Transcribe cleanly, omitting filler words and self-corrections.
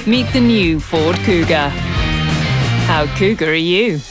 Meet the new Ford Kuga. How Kuga are you?